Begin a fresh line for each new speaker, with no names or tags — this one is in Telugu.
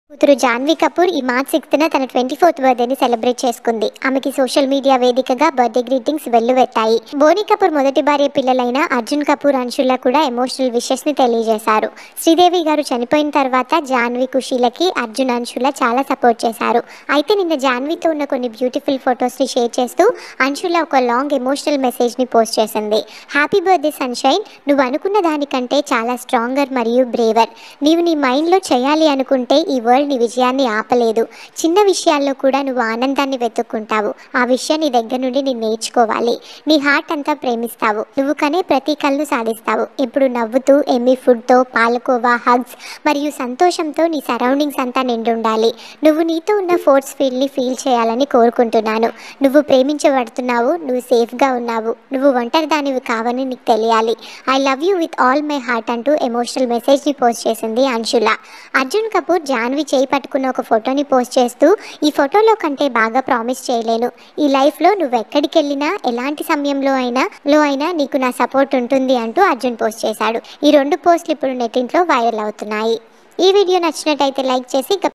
కూతురు జాన్వీ కపూర్ ఈ మార్చ్ 6న తన 24th బర్త్డేని సెలబ్రేట్ చేసుకుంది. ఆమెకి సోషల్ మీడియా వేదికగా బర్త్డే గ్రీటింగ్స్ వెల్లువెత్తాయి. బోనీ కపూర్ మొదటి భార్య పిల్లలైన అర్జున్ కపూర్, అంశుల కూడా ఎమోషనల్ విషెస్ ని తెలియజేశారు. శ్రీదేవి గారు చనిపోయిన తర్వాత జాన్వీ, ఖుషీలకి అర్జున్, అంశుల చాలా సపోర్ట్ చేశారు. అయితే నిన్న జాన్వీతో ఉన్న కొన్ని బ్యూటిఫుల్ ఫొటోస్ ని షేర్ చేస్తూ అంశుల ఒక లాంగ్ ఎమోషనల్ మెసేజ్ ని పోస్ట్ చేసింది. హ్యాపీ బర్త్డే సన్షైన్, నువ్వు అనుకున్న దానికంటే చాలా స్ట్రాంగర్ మరియు బ్రేవర్. నీవు నీ మైండ్లో చేయాలి అనుకుంటే ఈ నీ విజయాన్ని ఆపలేదు. చిన్న విషయాల్లో కూడా నువ్వు ఆనందాన్ని వెతుక్కుంటావు. ఆ విషయం నీ దగ్గర నుండి నేను నేర్చుకోవాలి. నీ హార్ట్ అంతా ప్రేమిస్తావు. నువ్వు కనే ప్రతి కలను సాధిస్తావు. ఎప్పుడు నవ్వుతూ ఎమ్మి ఫుడ్తో, పాలకోవా, హగ్స్ మరియు సంతోషంతో నీ సరౌండింగ్స్ అంతా నిండుండాలి. నువ్వు నీతో ఉన్న ఫోర్స్ ఫీల్డ్ని ఫీల్ చేయాలని కోరుకుంటున్నాను. నువ్వు ప్రేమించబడుతున్నావు. నువ్వు సేఫ్గా ఉన్నావు. నువ్వు ఒంటరిదానివి కావని నీకు తెలియాలి. I love you with all my heart అంటూ ఎమోషనల్ మెసేజ్ని పోస్ట్ చేసింది అంశుల. అర్జున్ కపూర్ జాన్వీ చేయి పట్టుకున్న ఒక ఫోటోని పోస్ట్ చేస్తూ, ఈ ఫోటోలో కంటే బాగా ప్రామిస్ చేయలేను. ఈ లైఫ్లో నువ్వు ఎక్కడికి వెళ్ళినా, ఎలాంటి సమయంలో అయినా నీకు నా సపోర్ట్ ఉంటుంది అంటూ అర్జున్ పోస్ట్ చేశాడు. ఈ 2 పోస్టులు ఇప్పుడు నెట్టింట్లో వైరల్ అవుతున్నాయి. ఈ వీడియో నచ్చినట్టయితే లైక్ చేసి